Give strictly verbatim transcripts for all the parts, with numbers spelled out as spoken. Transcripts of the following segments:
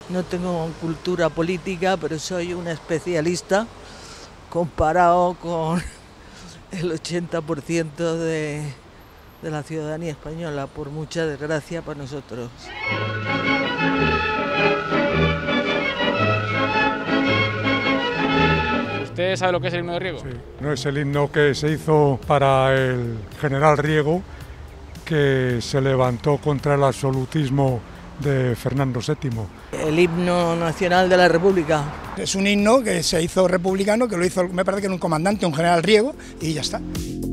No tengo cultura política, pero soy una especialista comparado con el ochenta por ciento de, de la ciudadanía española, por mucha desgracia para nosotros. ¿Usted sabe lo que es el himno de Riego? Sí, no es el himno que se hizo para el general Riego, que se levantó contra el absolutismo de Fernando séptimo. El himno nacional de la República. Es un himno que se hizo republicano, que lo hizo, me parece que era un comandante, un general Riego, y ya está.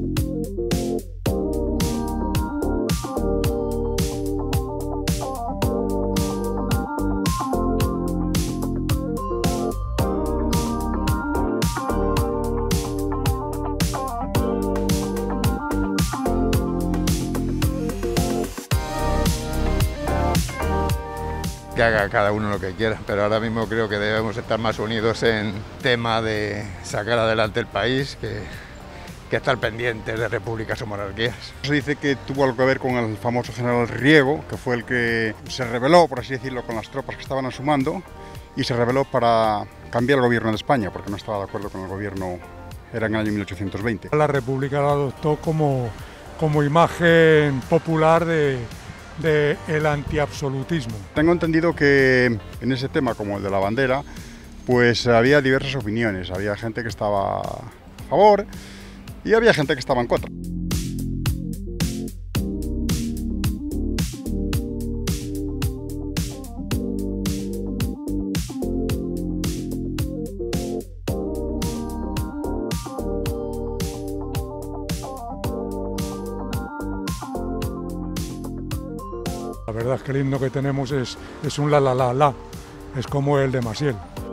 Que haga cada uno lo que quiera, pero ahora mismo creo que debemos estar más unidos en tema de sacar adelante el país que, que estar pendientes de repúblicas o monarquías. Se dice que tuvo algo que ver con el famoso general Riego, que fue el que se rebeló, por así decirlo, con las tropas que estaban a su mando, y se rebeló para cambiar el gobierno de España, porque no estaba de acuerdo con el gobierno, era en el año mil ochocientos veinte. La República la adoptó como, como imagen popular de del antiabsolutismo. Tengo entendido que en ese tema, como el de la bandera, pues había diversas opiniones. Había gente que estaba a favor y había gente que estaba en contra. La verdad es que el himno que tenemos es, es un la la la la, es como el de Maciel.